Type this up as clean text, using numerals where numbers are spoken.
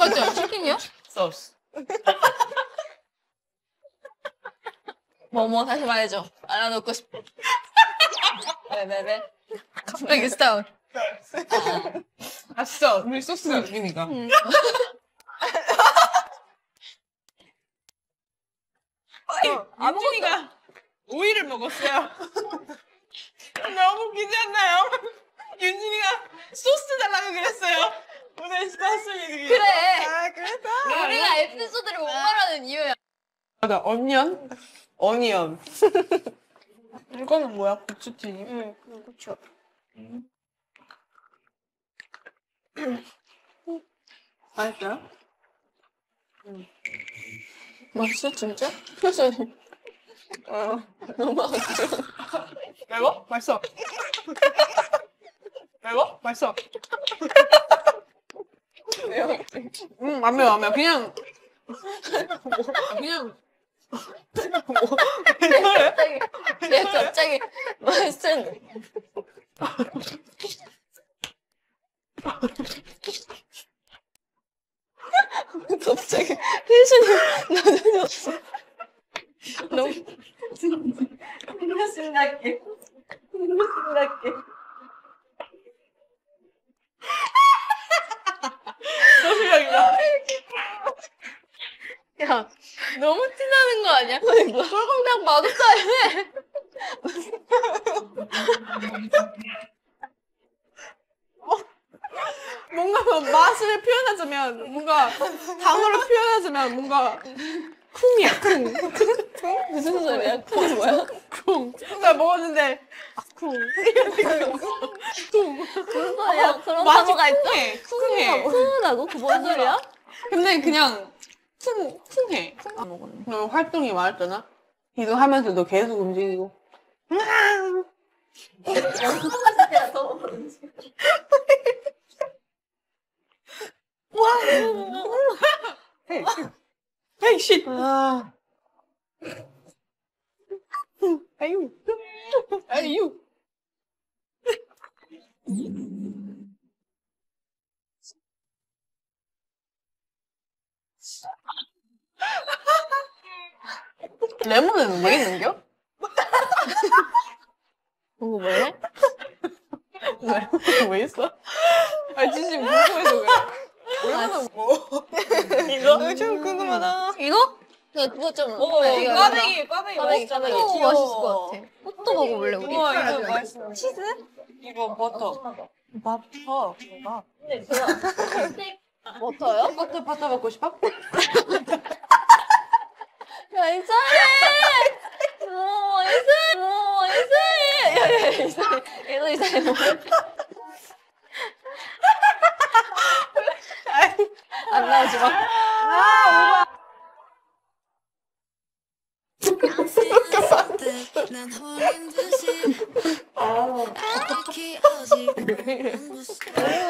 맞죠? 치킨이요? 소스. 뭐뭐 다시 말해줘. 알아놓고 싶어. 왜? 갑자기 스타운. 아 진짜 우리 소스가 웃기니까. 윤진이가 오이를 먹었어요. 너무 웃기지 않나요? 윤진이가 소스 달라고 그랬어요. 오늘 스타스미 그래. 아, 그래서? 우리가 에피소드를 못 말하는 이유야. 맞아, 어니언. 이거는 뭐야? 고추튀김? 응, 그쵸. 맛있어요? 맛있어, 진짜? 표정이. 너무 맛있어. 매워? 맛있어. 매워? 맛있어. 안 매워, 안 매워. 그냥. 갑자기 맛있는. 갑자기 텐션이 낮아졌어. 너무 심각해. 소시력이다. 야, 너무 티나는 거 아니야? 쫄콩닭 맛없다 해. 뭔가 맛을 표현하자면, 뭔가 단어로 표현하자면, 뭔가 쿵이야, 쿵. 무슨 소리야? 그건 뭐야? 쿵. 나 먹었는데, 쿵. 쿵. 무슨 소리야? 그런 맛이 단어가 있어? 쿵해, 쿵해. 쿵하다고? 그 뭔 소리야? 근데 그냥 쿵해. 너 활동이 많았잖아? 이동하면서도 계속 움직이고. 헤이, 쉿. 아유. 레몬은 왜 있는겨? 그거 뭐야? 왜 있어? 아, 진심 궁금해서 그래. 레몬은 뭐? 이거? 좀 궁금하다. 이거? 그거 좀 먹어요. 이거 꽈배기 꽈배기 맛있잖아. 꽈배기 귀여워. 맛있을 것 같아. 호떡 먹어볼래 우리? 우와, 이거 맛있어. 치즈? 이거 버터. 버터. 버터요? 버터 먹고 싶어? 야 이상해. 이상해. 야 이상해. 얘도 이상해. 안 나오지 마. 난 홀린 듯이 기억이 어지러운 모습